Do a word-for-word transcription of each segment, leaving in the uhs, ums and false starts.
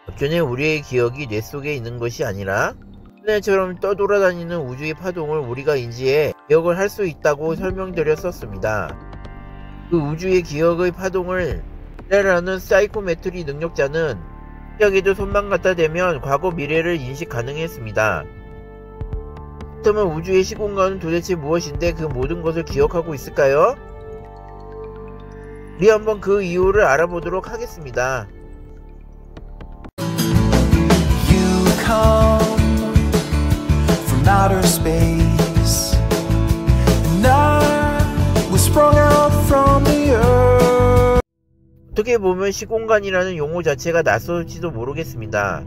전에 우리의 기억이 뇌 속에 있는 것이 아니라 하늘처럼 떠돌아다니는 우주의 파동을 우리가 인지해 기억을 할 수 있다고 설명드렸었습니다. 그 우주의 기억의 파동을 이해하는 사이코메트리 능력자는 신기하게도 손만 갖다 대면 과거 미래를 인식 가능했습니다. 그렇다면 우주의 시공간은 도대체 무엇인데 그 모든 것을 기억하고 있을까요? 우리 한번 그 이유를 알아보도록 하겠습니다. You come from outer space, and I was sprung out from the earth. 어떻게 보면 시공간이라는 용어 자체가 낯설지도 모르겠습니다.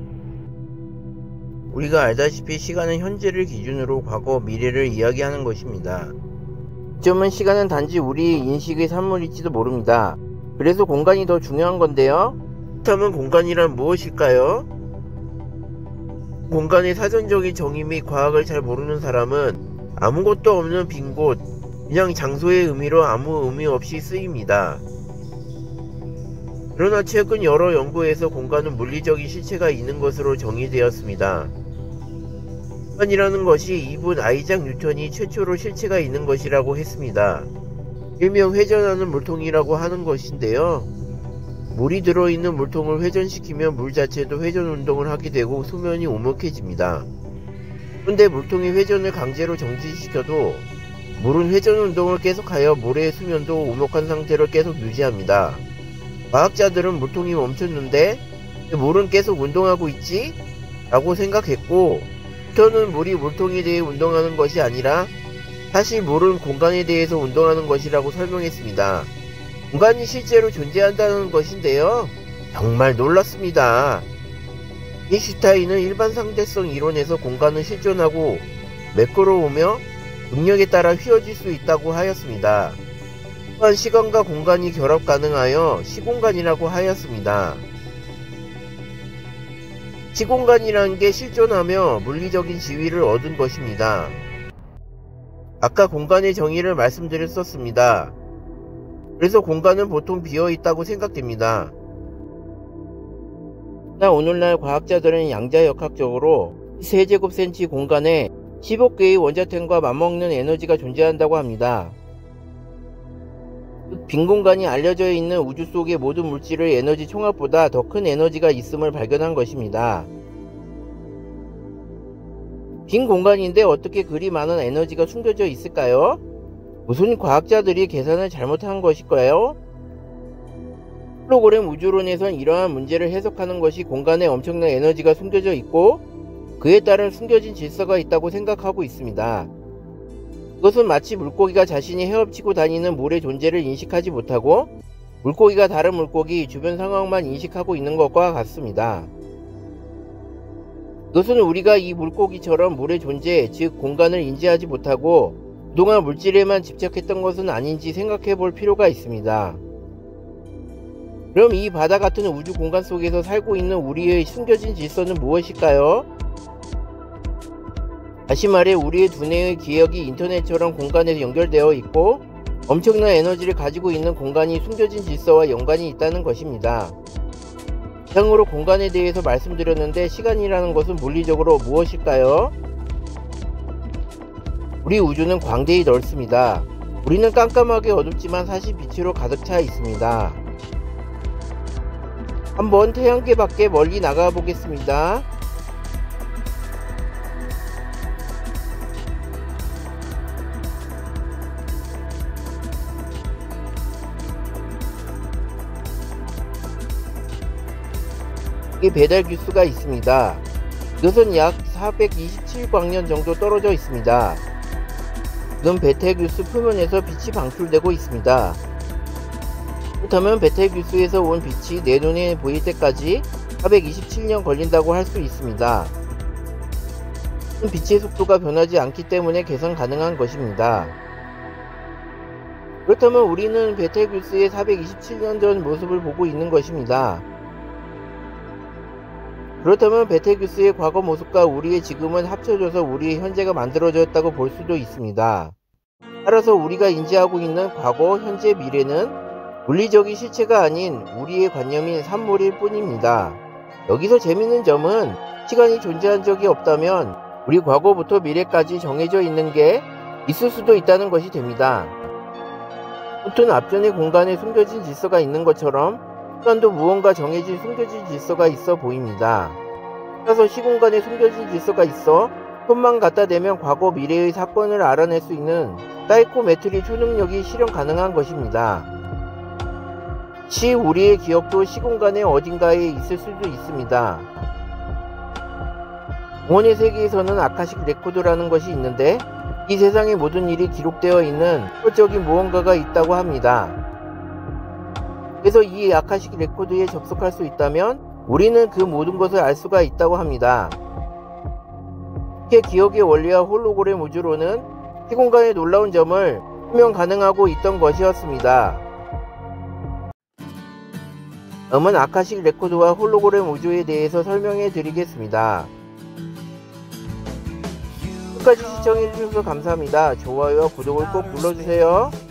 우리가 알다시피 시간은 현재를 기준으로 과거, 미래를 이야기하는 것입니다. 점은 시간은 단지 우리 인식의 산물일지도 모릅니다. 그래서 공간이 더 중요한 건데요. 그렇다면 공간이란 무엇일까요? 공간의 사전적인 정의 및 과학을 잘 모르는 사람은 아무것도 없는 빈 곳, 그냥 장소의 의미로 아무 의미 없이 쓰입니다. 그러나 최근 여러 연구에서 공간은 물리적인 실체가 있는 것으로 정의되었습니다. 공간이라는 것이 이분 아이작 뉴턴이 최초로 실체가 있는 것이라고 했습니다. 일명 회전하는 물통이라고 하는 것인데요. 물이 들어있는 물통을 회전시키면 물 자체도 회전 운동을 하게 되고 수면이 오목해집니다. 그런데 물통이 회전을 강제로 정지시켜도 물은 회전 운동을 계속하여 물의 수면도 오목한 상태로 계속 유지합니다. 과학자들은 물통이 멈췄는데 물은 계속 운동하고 있지? 라고 생각했고, 뉴턴은 물이 물통에 대해 운동하는 것이 아니라 사실 물은 공간에 대해서 운동하는 것이라고 설명했습니다. 공간이 실제로 존재한다는 것인데요. 정말 놀랐습니다. 아인슈타인은 일반 상대성 이론에서 공간은 실존하고 매끄러우며 중력에 따라 휘어질 수 있다고 하였습니다. 또한 시간과 공간이 결합 가능하여 시공간이라고 하였습니다. 시공간이라는 게 실존하며 물리적인 지위를 얻은 것입니다. 아까 공간의 정의를 말씀드렸었습니다. 그래서 공간은 보통 비어있다고 생각됩니다. 그러나 오늘날 과학자들은 양자역학적으로 세제곱센치 공간에 십억 개의 원자템과 맞먹는 에너지가 존재한다고 합니다. 빈 공간이 알려져 있는 우주 속의 모든 물질의 에너지 총합보다 더 큰 에너지가 있음을 발견한 것입니다. 빈 공간인데 어떻게 그리 많은 에너지가 숨겨져 있을까요? 무슨 과학자들이 계산을 잘못한 것일까요? 홀로그램 우주론에선 이러한 문제를 해석하는 것이 공간에 엄청난 에너지가 숨겨져 있고 그에 따른 숨겨진 질서가 있다고 생각하고 있습니다. 그것은 마치 물고기가 자신이 헤엄치고 다니는 물의 존재를 인식하지 못하고 물고기가 다른 물고기 주변 상황만 인식하고 있는 것과 같습니다. 그것은 우리가 이 물고기처럼 물의 존재, 즉 공간을 인지하지 못하고 그동안 물질에만 집착했던 것은 아닌지 생각해 볼 필요가 있습니다. 그럼 이 바다 같은 우주 공간 속에서 살고 있는 우리의 숨겨진 질서는 무엇일까요? 다시 말해 우리의 두뇌의 기억이 인터넷처럼 공간에 연결되어 있고 엄청난 에너지를 가지고 있는 공간이 숨겨진 질서와 연관이 있다는 것입니다. 이상으로 공간에 대해서 말씀드렸는데 시간이라는 것은 물리적으로 무엇일까요? 우리 우주는 광대히 넓습니다. 우리는 깜깜하게 어둡지만 사실 빛으로 가득 차 있습니다. 한번 태양계 밖에 멀리 나가 보겠습니다. 배달 규수가 있습니다. 이것은 약 사백이십칠 광년 정도 떨어져 있습니다. 지금 베텔규수 표면에서 빛이 방출되고 있습니다. 그렇다면 베텔규수에서 온 빛이 내 눈에 보일 때까지 사백이십칠 년 걸린다고 할 수 있습니다. 빛의 속도가 변하지 않기 때문에 계산 가능한 것입니다. 그렇다면 우리는 베텔규수의 사백이십칠 년 전 모습을 보고 있는 것입니다. 그렇다면 베텔규스의 과거 모습과 우리의 지금은 합쳐져서 우리의 현재가 만들어졌다고 볼 수도 있습니다. 따라서 우리가 인지하고 있는 과거, 현재, 미래는 물리적인 실체가 아닌 우리의 관념인 산물일 뿐입니다. 여기서 재밌는 점은 시간이 존재한 적이 없다면 우리 과거부터 미래까지 정해져 있는 게 있을 수도 있다는 것이 됩니다. 무튼 앞전의 공간에 숨겨진 질서가 있는 것처럼 시간도 무언가 정해진 숨겨진 질서가 있어 보입니다. 따라서 시공간에 숨겨진 질서가 있어 손만 갖다 대면 과거 미래의 사건을 알아낼 수 있는 사이코메트리 초능력이 실현 가능한 것입니다. 시 우리의 기억도 시공간의 어딘가에 있을 수도 있습니다. 영혼의 세계에서는 아카식 레코드라는 것이 있는데 이 세상의 모든 일이 기록되어 있는 효적인 무언가가 있다고 합니다. 그래서 이 아카식 레코드에 접속할 수 있다면 우리는 그 모든 것을 알 수가 있다고 합니다. 이렇게 기억의 원리와 홀로그램 우주로는 시공간의 놀라운 점을 설명 가능하고 있던 것이었습니다. 다음은 아카식 레코드와 홀로그램 우주에 대해서 설명해 드리겠습니다. 끝까지 시청해 주셔서 감사합니다. 좋아요와 구독을 꼭 눌러주세요.